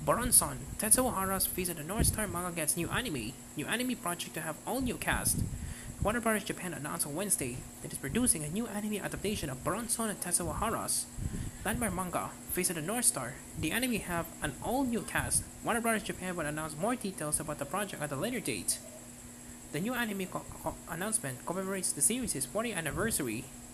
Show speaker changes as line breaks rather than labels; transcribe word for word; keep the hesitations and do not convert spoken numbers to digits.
Buronson, Tetsuo Hara's Face of the North Star manga gets new anime. New anime project to have all new cast. Warner Bros. Japan announced on Wednesday that it's producing a new anime adaptation of Buronson and Tetsuo Hara's landmark manga, Face of the North Star. The anime have an all-new cast. Warner Bros. Japan will announce more details about the project at a later date. The new anime co- co- announcement commemorates the series' fortieth anniversary.